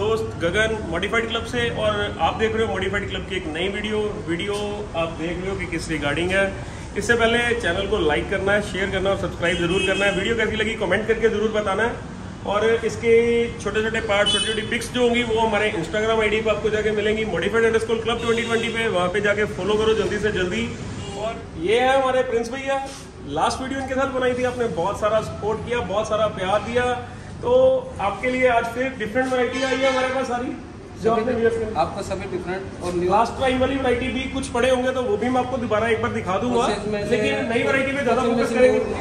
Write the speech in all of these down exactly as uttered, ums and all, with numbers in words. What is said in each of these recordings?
दोस्त गगन modified club से, और आप देख रहे हो मॉडिफाइड क्लब की एक नई वीडियो वीडियो आप देख रहे हो कि किस रिगार्डिंग है। इससे पहले चैनल को लाइक करना है, शेयर करना और सब्सक्राइब जरूर करना है। वीडियो कैसी लगी कमेंट करके जरूर बताना है, और इसके छोटे छोटे पार्ट छोटी छोटी पिक्स जो होंगी वो हमारे इंस्टाग्राम आईडी पे आपको जाके मिलेंगी, modified underscore club twenty twenty पे, वहाँ पे जाके फॉलो करो जल्दी से जल्दी। और ये है हमारे प्रिंस भैया, लास्ट वीडियो इनके साथ बनाई थी, आपने बहुत सारा सपोर्ट किया, बहुत सारा प्यार दिया, तो आपके लिए आज फिर डिफरेंट वैरायटी आई है हमारे पास सारी, जो आपने आपको सभी डिफरेंट और लास्ट टाइम वाली वैरायटी भी कुछ पड़े होंगे तो वो भी मैं आपको दोबारा एक बार दिखा दूंगा, लेकिन नई वैरायटी पे ज्यादा फोकस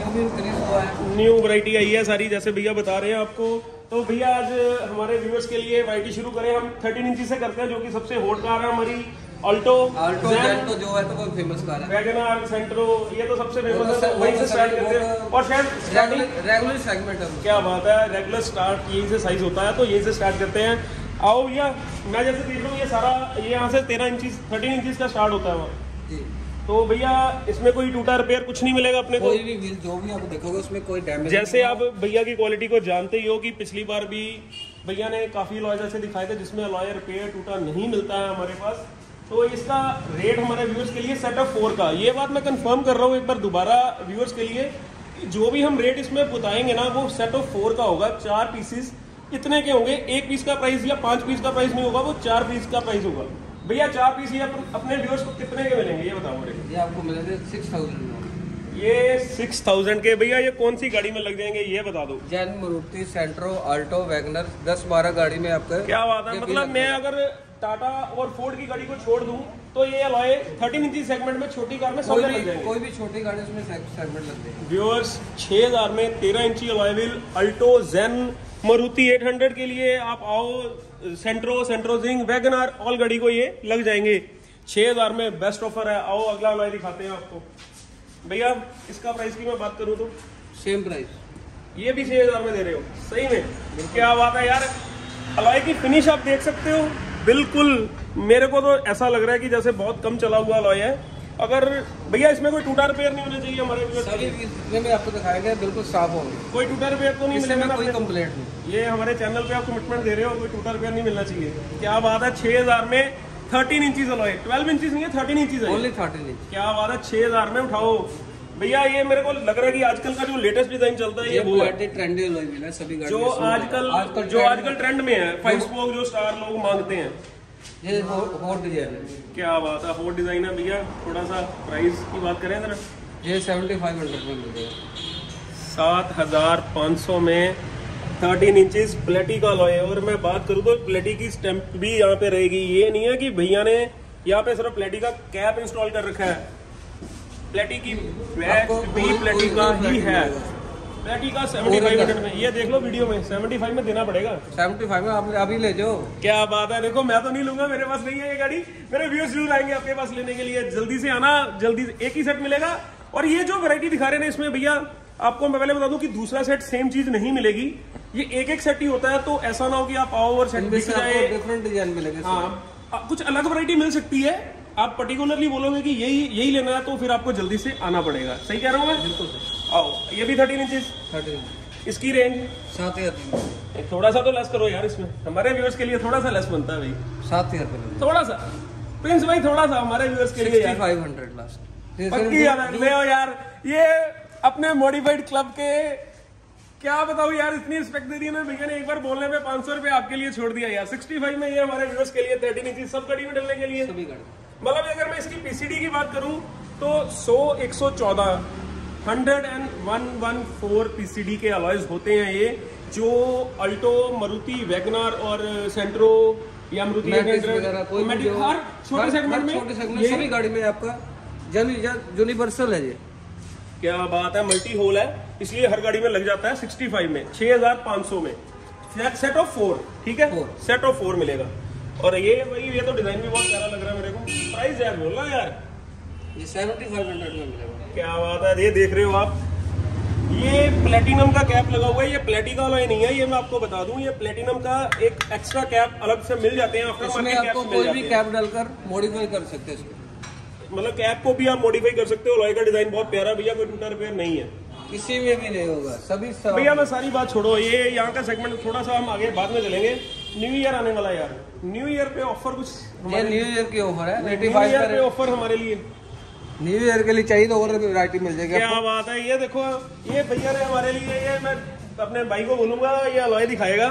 करेंगे। न्यू वैरायटी आई है सारी, जैसे भैया बता रहे हैं आपको। तो भैया आज हमारे व्यूअर्स के लिए वैरायटी शुरू करें हम थर्टीन इंची से करते हैं, जो कि सबसे हॉट कार है हमारी अल्टो अल्टो जेंटो जो है तो वो फेमस कार है। वैगनआर सेंट्रो ये तो सबसे फेमस है, वहीं से स्टार्ट करते हैं, और शायद रेगुलर सेगमेंट है। क्या बात है, रेगुलर स्टार्ट यहीं से साइज होता है, तो यहीं से स्टार्ट करते हैं। आओ भैया, मैं जैसे देख रहा हूँ ये सारा ये यहाँ से तेरह इंची थर्टीन इंचीज का स्टार्ट होता है वहाँ। तो भैया इसमें कोई टूटा रिपेयर कुछ नहीं मिलेगा अपने को? कोई भी व्हील जो भी आप देखोगे उसमें कोई डैमेज। जैसे आप भैया की क्वालिटी को जानते ही हो कि पिछली बार भी भैया ने काफी अलॉय ऐसे दिखाए थे जिसमें अलॉय रिपेयर टूटा नहीं मिलता है हमारे पास। तो इसका रेट हमारे व्यूअर्स के लिए सेट ऑफ फोर का, ये बात मैं कंफर्म कर रहा हूँ एक बार दोबारा व्यूअर्स के लिए, जो भी हम रेट इसमें बताएंगे ना वो सेट ऑफ फोर का होगा। चार पीसेस इतने के होंगे, एक पीस का प्राइस या पांच पीस का प्राइस नहीं होगा, वो चार पीस का प्राइस होगा। भैया चार पीस ये अपने व्यूअर्स को कितने के मिलेंगे ये बताओ मुझे? ये आपको मिलेंगे सिक्स थाउजेंड। ये सिक्स थाउजेंड के। भैया ये कौन सी गाड़ी में लग जाएंगे ये बता दो? Zen, Maruti, Santro, Alto, WagonR, दस बारह गाड़ी में आपका। क्या बात है, मतलब मैं अगर टाटा और फोर्ड की गाड़ी को छोड़ दूं तो ये अलॉय थर्टीन इंची सेगमेंट में छोटी कार में सब में लग जाएंगे। कोई भी छोटी गाड़ी उसमें सेगमेंट लग जाएगी। व्यूअर्स छह हज़ार में तेरह इंची alloy wheel Alto, Zen, Maruti आठ सौ के लिए आप आओ, सेंट्रो, सेंट्रोजिंग, वैगनआर ऑल गाड़ी को ये लग जाएंगे छह हज़ार में। बेस्ट ऑफर है। आओ अगला अलॉय दिखाते हैं आपको। भैया इसका प्राइस की मैं बात करूं तो सेम प्राइस, ये भी छह हज़ार में दे रहे हो? सही में क्या बात है यार। अलॉय की फिनिश आप देख सकते हो, बिल्कुल मेरे को तो ऐसा लग रहा है कि जैसे बहुत कम चला हुआ अलॉय है। अगर भैया इसमें कोई टूटा रिपेयर नहीं होना चाहिए हमारे सभी में आपको दिखाया गया, बिल्कुल साफ होंगे, कोई टूटा रिपेयर तो नहीं मिलेगा, कोई कंप्लेंट नहीं। ये हमारे चैनल पे आप कमिटमेंट दे रहे हो, कोई टूटा रिपेयर नहीं मिलना चाहिए। क्या बात है, छह हज़ार में thirteen inches alloy, twelve inches नहीं है थर्टीन इंचीज है, ओनली थर्टीन इंच। क्या बात है, छह हज़ार में उठाओ भैया। ये मेरे को लग रहा है कि आजकल का जो लेटेस्ट डिजाइन चलता है ये वो है ट्रेंडी अलॉय व्हील है सभी गाड़ी जो आजकल जो आजकल ट्रेंड में है, फाइव स्पोक जो स्टार लोग मांगते हैं। ये हॉट डिजाइन है। क्या बात है, हॉट डिजाइन है भैया। थोड़ा सा प्राइस की बात करें जरा, ये सेवेंटी फाइव हंड्रेड में मिल जाएगा, सात हजार पाँच सौ में थर्टीन इंचेस प्लेटी का अलॉय है। और मैं बात करूँ तो प्लेटी की स्टैंप भी यहाँ पे रहेगी। ये नहीं है कि भैया ने यहाँ पे सिर्फ प्लेटी का कैप इंस्टॉल कर रखा है, प्लेटी की बैक भी प्लेटी का ही है। प्लेटी का सेवेंटी फाइव हंड्रेड में, ये देख लो वीडियो में सेवेंटी फाइव में देना पड़ेगा। सेवेंटी फाइव में आप अभी ले जाओ। क्या बात है, देखो मैं तो नहीं लूंगा, मेरे पास नहीं है ये गाड़ी, मेरे व्यूअर्स जरूर आएंगे आपके पास लेने के लिए। जल्दी से आना, जल्दी एक ही सेट मिलेगा। और ये जो वैरायटी दिखा रहे हैं इसमें भैया, आपको मैं पहले बता दूं कि दूसरा सेट सेम चीज नहीं मिलेगी, ये एक एक सेट ही होता है। तो ऐसा ना हो कि आप आओ और सेट दिख जाए, डिफरेंट डिजाइन मिलेगा। हाँ, कुछ अलग वैरायटी मिल सकती है। आप पर्टिकुलरली बोलोगे कि यही यही लेना है तो फिर आपको जल्दी से आना पड़ेगा। सही कह रहा हूँ मैं? बिल्कुल। आओ, ये भी थर्टीन इंचेस, थर्टीन। इसकी रेंज सात हजार। थोड़ा सा तो लेस करो यार, इसमें हमारे व्यूअर्स के लिए थोड़ा सा लेस बनता है भाई। सात हजार थोड़ा सा प्रिंस भाई, थोड़ा सा हमारे व्यूअर्स के लिए फाइव हंड्रेड लास्ट पक्की यार ले आओ यार। ये अपने मॉडिफाइड क्लब के क्या बताऊं यार, इतनी रिस्पेक्ट दे दी ना भैया ने, एक बार बोलने पे पाँच सौ रुपए आपके लिए छोड़ दिया यार। सिक्सटी फाइव में ये हमारे व्यूअर्स के लिए थर्टीन इंच सब गाड़ी में डलने के लिए। मतलब अगर मैं इसकी पीसीडी की बात करूं तो सौ, एक सौ चौदह, hundred and one one four PCD के अलॉयज होते हैं ये, जो अल्टो, मारुति, वैगनआर और सेंट्रो या मारुति हर छोटे सेगमेंट में सभी गाड़ी में आपका यूनिवर्सल है ये। क्या बात है, मल्टी होल है, इसलिए हर गाड़ी में लग जाता है। सिक्सटी फाइव में छह हजार पाँच सौ में सेट ऑफ फोर, ठीक है, सेट ऑफ फोर मिलेगा। और ये भाई ये तो डिजाइन भी बहुत प्यारा लग रहा है मेरे को। प्राइस यार बोलना यार, ये सेवेंटी फाइव हंड्रेड में मिलेगा। क्या बात है, ये देख रहे हो आप, ये प्लेटिनम का कैप लगा हुआ है, ये प्लेटी का अलॉय नहीं है, ये मैं आपको बता दूं, ये प्लेटिनम का एक एक्स्ट्रा कैप अलग से मिल जाते हैं। इसमें आपको कोई भी कैप डालकर मॉडिफाई कर सकते हैं, मतलब कैप को भी आप मॉडिफाई कर सकते हो। अलॉय का डिजाइन बहुत प्यारा भैया, कोई टूटा रिपेयर नहीं है, किसी में भी नहीं होगा, सभी भैया। मैं सारी बात छोड़ो, ये यहाँ का सेगमेंट थोड़ा सा हम आगे बाद में चलेंगे। न्यू ईयर आने वाला यार, न्यू ईयर पे ऑफर कुछ, ये न्यू ईयर की ऑफर है, न्यू ईयर पे ऑफर हमारे लिए, न्यू ईयर के लिए चाहिए तो और वैरायटी मिल जाएगी। क्या बात है, ये देखो ये भैया ने हमारे लिए, ये मैं अपने भाई को बोलूंगा ये अलॉय दिखाएगा।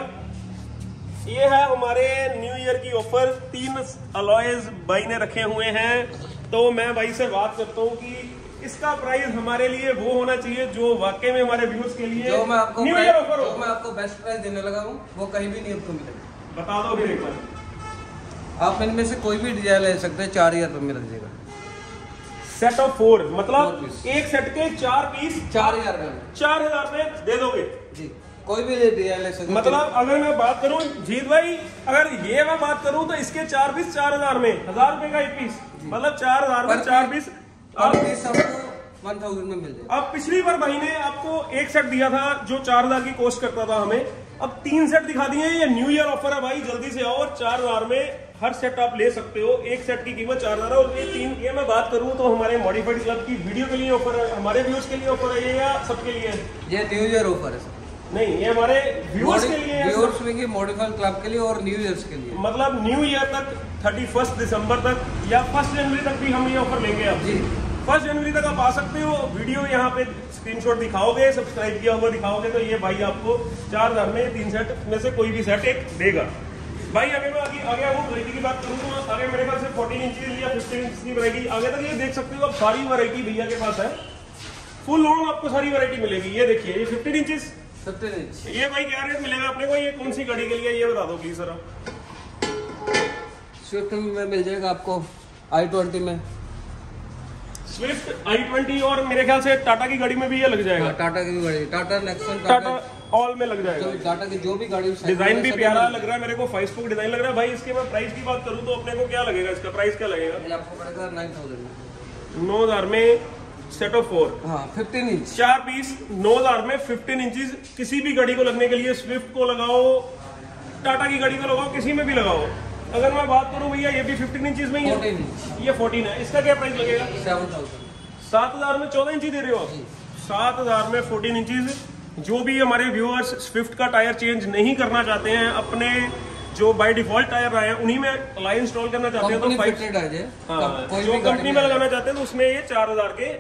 ये है हमारे न्यू ईयर की ऑफर, तीन अलॉयज भाई ने रखे हुए हैं। तो मैं भाई से बात करता हूँ कि इसका प्राइस हमारे लिए वो होना चाहिए जो वाकई में हमारे व्यूज के लिए जो मैं आपको न्यू ईयर ऑफर हो, मैं आपको बेस्ट प्राइस देने लगा हूँ, वो कहीं भी नहीं आपको मिलेगा। बता दो फिर एक बार। आप इनमें से कोई भी डिजाइन ले सकते हैं, चार हजार रुपये में लग जाएगा। सेट ऑफ फोर मतलब एक सेट के चार पीस चार हजार में चार हजार में दे दोगे जी, कोई भी डिजाइन ले सकते। मतलब अगर मैं बात करूं जीत भाई, अगर ये मैं बात करूं तो इसके चार पीस चार हजार में, हजार रुपए का एक पीस, मतलब चार हजार में चार पीस अब आपको वन थाउजेंड में मिल जाएगा। अब पिछली बार भाई ने आपको एक सेट दिया था जो चार हजार की कॉस्ट करता था हमें, अब तीन सेट दिखा दिए। ये न्यू ईयर ऑफर है भाई, जल्दी से आओ और चार हजार में हर सेट आप ले सकते हो। एक सेट की कीमत चार हजार है और ये तीन, ये मैं बात करूं तो हमारे मॉडिफाइड क्लब की वीडियो के लिए ऑफर है, हमारे व्यूअर्स के लिए ऑफर है ये या सबके लिए है? ये न्यू ईयर ऑफर है सर। नहीं, ये हमारे व्यूअर्स के लिए है, व्यूअर्स में मॉडिफाइड क्लब के लिए और न्यू ईयर के लिए। मतलब न्यू ईयर तक थर्टी फर्स्ट दिसंबर तक या फर्स्ट जनवरी तक भी हम ये ऑफर लेंगे। आप जी फर्स्ट जनवरी तक आप आ सकते हो, वीडियो यहाँ पे स्क्रीनशॉट दिखाओगे, सब्सक्राइब किया हुआ दिखाओगे तो ये भाई आपको चार हजार में तीन सेट में से कोई भी सेट एक देगा। भाई अगर मैं आगे आगे वो वैरायटी की बात करूँ तो आगे मेरे पास फोर्टीन इंच या फिफ्टीन इंच की वैरायटी आगे तक ये देख सकते हो आप, सारी वैरायटी भैया के पास है, फुल ऑन आपको सारी वैरायटी मिलेगी। ये देखिए ये फिफ्टीन इंचेस फिफ्टीन इंच, ये भाई क्या रेट मिलेगा अपने को, ये कौन सी गाड़ी के लिए ये बता दो प्लीज सर आप। स्विफ्ट में मिल जाएगा आपको, आई ट्वेंटी में, स्विफ्ट आई ट्वेंटी और मेरे ख्याल से टाटा की गाड़ी में भी ये लग जाएगा। टाटा की भी गाड़ी, टाटा नेक्सन, टाटा ऑल में लग जाएगा। टाटा की जो भी गाड़ी, डिजाइन भी प्यारा लग रहा है मेरे को, फाइव स्पोक डिजाइन लग रहा है भाई। इसके मैं प्राइस की बात करूं तो अपने को क्या लगेगा, इसका प्राइस क्या लगेगा? आपको पड़ेगा नाइन थाउजेंड में, नौ हजार में सेट ऑफ फोर, हाँ फिफ्टीन इंच चार पीस, नौ हजार में फिफ्टीन इंचेस। किसी भी गाड़ी को लगने के लिए, स्विफ्ट को लगाओ, टाटा की गाड़ी को लगाओ, किसी में भी लगाओ। अगर मैं बात करूं भैया ये भी फिफ्टीन इंचेस में ही है, ये फोर्टीन है, इसका क्या प्राइस लगेगा? सेवन थाउजेंड, सात हजार में चौदह इंची दे रहे हो आप, सात हजार में फोर्टीन इंचीज। जो भी हमारे व्यूअर्स स्विफ्ट का टायर चेंज नहीं करना चाहते हैं, अपने जो बाय डिफॉल्ट टायर आए हैं उन्हीं में अलाइ इंस्टॉल करना चाहते हैं तो फाइव जो कंपनी में लगाना चाहते हैं तो उसमें ये चार हजार के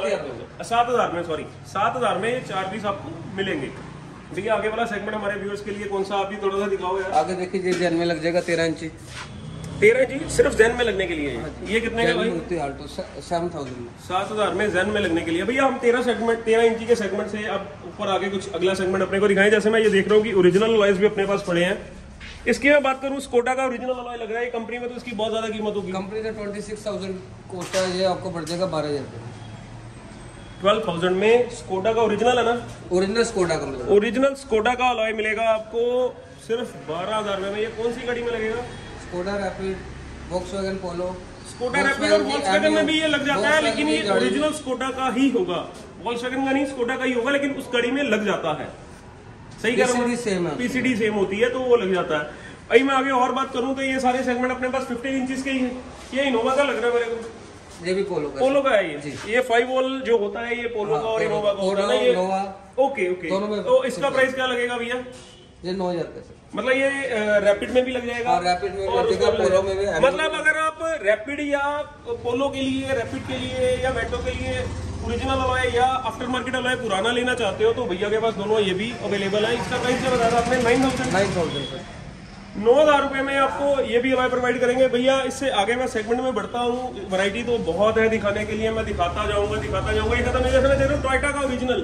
ये सात हजार में सॉरी सात हजार में ये चार पीस आपको मिलेंगे। देखिए आगे वाला सेगमेंट हमारे व्यूअर्स के लिए कौन सा, आप भी थोड़ा सा दिखाओ यार। आगे देखिए जैन में लग जाएगा तेरह इंची, तेरह इंची सिर्फ जैन में लगने के लिए। ये कितने का भाई? आल्टो सेवन थाउजेंड, सात हजार में जैन में लगने के लिए। भैया हम तेरह सेगमेंट तेरह इंची के सेगमेंट से अब ऊपर आगे कुछ अगला सेगमेंट अपने को दिखाएं। जैसे मैं ये देख रहा हूँ कि ओरिजिनल अलॉयज भी अपने पास पड़े हैं। इसकी मैं बात करूँ, स्कोडा का ओरिजिनल अलॉय लग रहा है कंपनी में तो इसकी बहुत ज्यादा कीमत होगी। कंपनी का ट्वेंटी सिक्स थाउजेंड कॉस्ट है, ये आपको पड़ जाएगा बारह हजार रुपये। ट्वेल्व थाउजेंड में स्कोडा का ओरिजिनल है ना, ओरिजिनल स्कोडा का मिलेगा, ओरिजिनल स्कोडा का अलॉय मिलेगा आपको सिर्फ बारह हजार में। ये कौन सी गाड़ी में लगेगा? Skoda Rapid, Volkswagen Polo, Skoda Rapid और वॉल्क्सवैगन में भी ये लग जाता है, लेकिन ये ओरिजिनल स्कोडा का ही होगा, वॉल्क्सवैगन का नहीं, स्कोडा का ही होगा, लेकिन उस गाड़ी में लग जाता है। सही कह रहा हूं, पीसीडी सेम होती है तो वो लग जाता है। भाई मैं आगे और बात करूं तो ये सारे सेगमेंट अपने पास फिफ्टीन इंचेस के ही है। ये इनोवा का लग रहा है मेरे को, ये भी पोलो का, पोलो का है ये ये फाइव वॉल जो होता है ये पोलो का और इनोवा का होता है ये। ओके ओके, तो इसका प्राइस क्या लगेगा भैया? ये नौ हजार रुपए। मतलब ये रैपिड में भी लग जाएगा, रैपिड में और पोलो में भी। मतलब अगर आप रैपिड या पोलो के लिए, रैपिड के लिए या वेटो के लिए ओरिजिनल अलॉय या आफ्टर मार्केट अलॉय पुराना लेना चाहते हो तो भैया के पास दोनों ये भी अवेलेबल है। इसका प्राइस क्या बताया आपने? नाइन थाउजेंड नाइन थाउजेंड नौ हजार रुपए में आपको ये भी अलॉय प्रोवाइड करेंगे भैया। इससे आगे मैं सेगमेंट में बढ़ता हूँ, वैरायटी तो बहुत है दिखाने के लिए, मैं दिखाता जाऊंगा दिखाता जाऊंगा ये खत्म नहीं। जैसे मैं दे रहा हूँ टोयोटा का ओरिजिनल,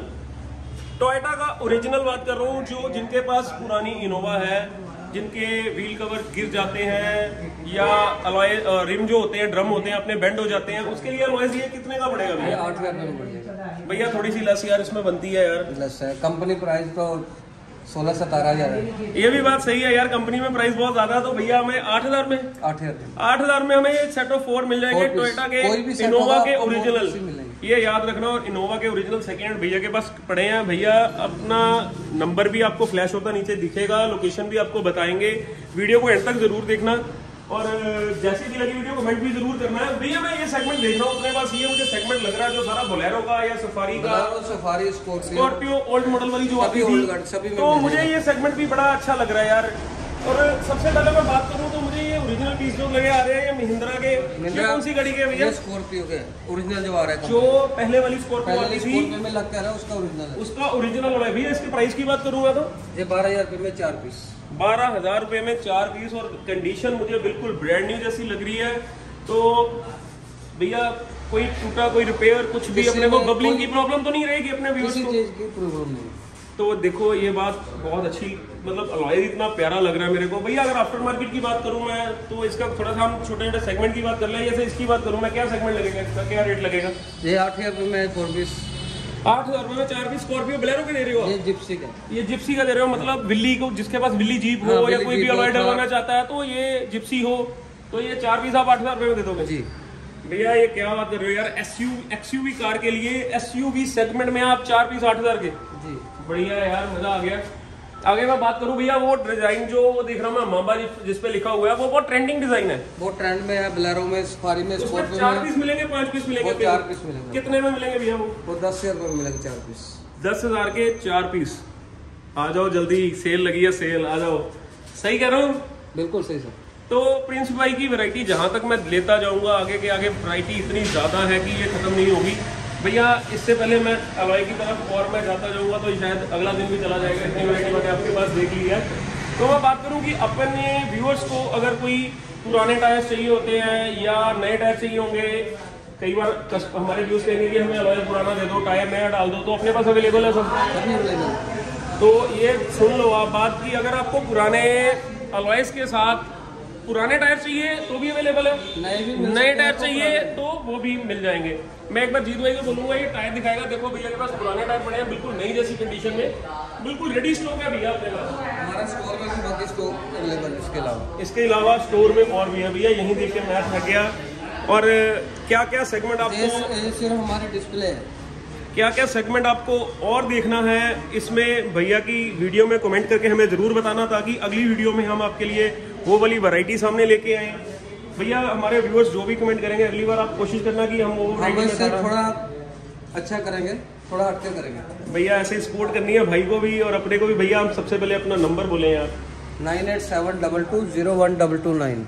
टोयोटा का ओरिजिनल बात कर रहा हूँ, जो जिनके पास पुरानी इनोवा है, जिनके व्हील कवर गिर जाते हैं या अलॉय रिम जो होते हैं ड्रम होते हैं अपने बेंड हो जाते हैं, उसके लिए अलॉय ये कितने का पड़ेगा भैया? आठ हजार में पड़ जाएगा भैया। थोड़ी सी लस यार इसमें बनती है यार, लस है। कंपनी प्राइस तो सोलह सतारह हजार है। ये भी बात सही है यार, कंपनी में प्राइस बहुत ज्यादा है तो भैया हमें आठ हजार में आठ हजार आठ हजार में हमें सेट ऑफ फोर मिल जाएंगे टोयोटा के, इनोवा के ओरिजिनल। ये याद रखना, और इनोवा के ओरिजिनल सेकेंड हैंड भैया के पास पड़े हैं। भैया अपना नंबर भी आपको फ्लैश होता नीचे दिखेगा, लोकेशन भी आपको बताएंगे। वीडियो को एंड तक जरूर देखना और जैसी भी लगी वीडियो कमेंट भी जरूर करना है। भैया मैं ये सेगमेंट देख रहा हूँ अपने पास, ये मुझे सेगमेंट लग रहा है जो सारा बोलेरो का या सफारी का, सफारी स्कॉर्पियो ओल्ड मॉडल वाली जो आती थी, तो मुझे ये सेगमेंट भी बड़ा अच्छा लग रहा है यार। और सबसे पहले मैं बात करूं तो मुझे ये ओरिजिनल पीस जो लगे आ रहे हैं ये महिंद्रा के, ये कौन सी गाड़ी के भैया? स्कॉर्पियो के ओरिजिनल जो आ रहा है, जो पहले वाली स्कॉर्पियो आती थी में लगता है उसका ओरिजिनल है, उसका ओरिजिनल वाला है भैया। इसके प्राइस की बात करूंगा तो ये बारह हजार रुपए में चार पीस, बारह हजार रुपए में चार पीस, और कंडीशन मुझे बिल्कुल ब्रांड न्यू जैसी लग रही है। तो भैया कोई टूटा कोई रिपेयर कुछ भी अपने को बबलिंग की प्रॉब्लम तो नहीं रहेगी अपने व्यूअर्स को? किसी चीज की प्रॉब्लम नहीं। तो देखो ये बात बहुत अच्छी, मतलब अलॉय इतना प्यारा लग रहा है मेरे को भैया। अगर आफ्टर मार्केट की बात करूं मैं तो इसका थोड़ा सा हम छोटे छोटे सेगमेंट की बात कर ले। जैसे इसकी बात करूं मैं, क्या सेगमेंट लगेगा इसका, क्या रेट लगेगा? ये आठ हजार रुपए में फोर पीस, आठ हजार रुपए में चार पीस स्कॉर्पियो बोलेरो के दे रहे हो? ये जिप्सी का, ये जिप्सी का दे रहे हो, मतलब विल्ली को, जिसके पास विल्ली जीप हो हाँ, या कोई भी अलॉय डलवाना चाहता है तो ये जिप्सी हो, तो ये चार पीस आप आठ हजार रुपए में दे दोगे जी भैया? ये क्या बात कर रहे हो यार, एसयू एक्सयूवी कार के लिए एसयूवी सेगमेंट में आप चार पीस आठ हजार के जी, बढ़िया है यार, मजा आ गया। आगे मैं बात करूं भैया, वो डिजाइन जो वो देख रहा हूँ मैं मामा जिस पे लिखा हुआ है, वो बहुत ट्रेंडिंग डिजाइन है, वो ट्रेंड में है। बोलेरो में, सफारी में, स्कॉर्पियो चार में पीस मिलेंगे, पांच पीस मिलेंगे, चार पीस मिलेंगे। कितने में मिलेंगे भैया? वो वो दस हजार रुपए में मिलेंगे चार पीस, दस हजार के चार पीस। आ जाओ जल्दी, सेल लगी है, सेल आ जाओ। सही कह रहा हूँ? बिल्कुल सही सर। तो प्रिंस भाई की वैरायटी जहां तक मैं लेता जाऊंगा आगे के आगे, वैरायटी इतनी ज्यादा है कि ये खत्म नहीं होगी भैया। इससे पहले मैं अलॉय की तरफ और मैं जाता जाऊंगा तो शायद अगला दिन भी चला जाएगा, इतनी वैरायटी मैंने आपके पास देख ली है। तो मैं बात करूं कि अपने व्यूअर्स को अगर कोई पुराने टायर चाहिए होते हैं या नए टायर चाहिए होंगे, कई बार हमारे व्यूअर्स कहेंगे कि हमें अलॉय पुराना दे दो, टायर नया डाल दो, तो अपने पास अवेलेबल है सब। तो ये सुन लो आप बात की, अगर आपको पुराने अलॉयस के साथ पुराने टायर चाहिए तो भी अवेलेबल है, नए भी नए टायर चाहिए तो वो भी मिल जाएंगे। मैं एक बार जीत भाई को बोलूंगा ये टायर दिखाएगा, देखो भैया के पास पुराने टायर पड़े हैं बिल्कुल नई जैसी कंडीशन में, बिल्कुल रेडी स्टॉक है भैया अपने पास। हमारा स्टोर में भी बाकी स्टॉक अवेलेबल है। इसके अलावा इसके अलावा स्टोर में और भी है भैया, यहीं देख के मैच लग गया। और क्या क्या सेगमेंट आपको, सिर्फ हमारे डिस्प्ले है, क्या क्या सेगमेंट आपको और देखना है इसमें भैया की वीडियो में कमेंट करके हमें जरूर बताना, ताकि अगली वीडियो में हम आपके लिए वो वाली वैरायटी सामने लेके आए। भैया हमारे व्यूअर्स जो भी कमेंट करेंगे अगली बार आप कोशिश करना कि हम वो थोड़ा अच्छा करेंगे, थोड़ा हटके करेंगे भैया। ऐसे सपोर्ट करनी है भाई को भी और अपने को भी। भैया हम सबसे पहले अपना नंबर बोले यार, nine eight seven double two zero one double two nine.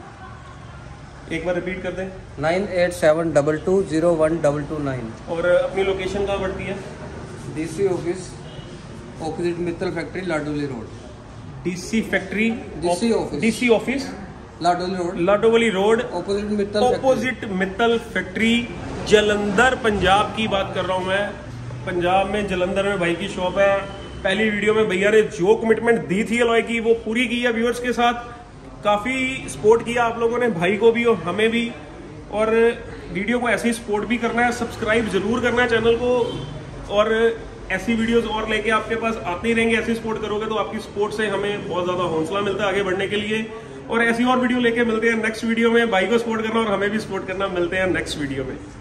एक बार रिपीट कर दें, nine eight seven double two zero one double two nine. और अपनी लोकेशन कहाँ पड़ती है? DC office opposite Mittal factory, Ladoli road. DC factory, DC office, DC office Ladoli road, Ladowali road, opposite Mittal opposite Mittal factory, Jalandhar Punjab की बात कर रहा हूँ मैं। पंजाब में जलंधर में भाई की शॉप है। पहली वीडियो में भैया ने जो कमिटमेंट दी थी अलॉय की वो पूरी की है व्यूअर्स के साथ। काफी सपोर्ट किया आप लोगों ने, भाई को भी और हमें भी। और वीडियो को ऐसे ही सपोर्ट भी करना है, सब्सक्राइब जरूर करना है चैनल को, और ऐसी वीडियोस और लेके आपके पास आते ही रहेंगे। ऐसी सपोर्ट करोगे तो आपकी सपोर्ट से हमें बहुत ज्यादा हौसला मिलता है आगे बढ़ने के लिए। और ऐसी और वीडियो लेके मिलते हैं नेक्स्ट वीडियो में। भाई को सपोर्ट करना और हमें भी सपोर्ट करना। मिलते हैं नेक्स्ट वीडियो में।